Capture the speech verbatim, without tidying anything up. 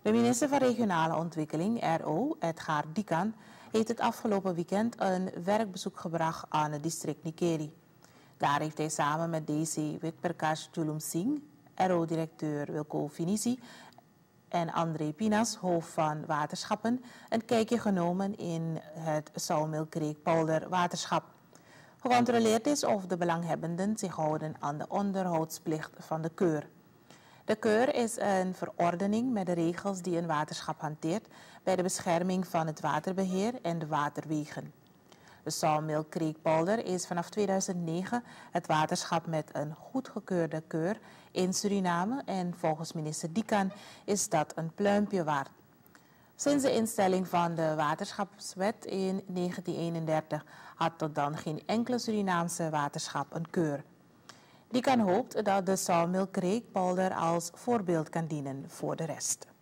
De minister van Regionale Ontwikkeling, R O, Edgar Dikan, heeft het afgelopen weekend een werkbezoek gebracht aan het district Nikeri. Daar heeft hij samen met D C Witprakash Julumsingh, R O-directeur Wilco Finisi en André Pinas, hoofd van waterschappen, een kijkje genomen in het Sawmill Creek Polder waterschap. Gecontroleerd is of de belanghebbenden zich houden aan de onderhoudsplicht van de keur. De keur is een verordening met de regels die een waterschap hanteert bij de bescherming van het waterbeheer en de waterwegen. De Sawmill Creek Polder is vanaf tweeduizend negen het waterschap met een goedgekeurde keur in Suriname en volgens minister Dikan is dat een pluimpje waard. Sinds de instelling van de waterschapswet in negentien eenendertig had tot dan geen enkele Surinaamse waterschap een keur. Dikan hoopt dat de Sawmill Creek Polder als voorbeeld kan dienen voor de rest.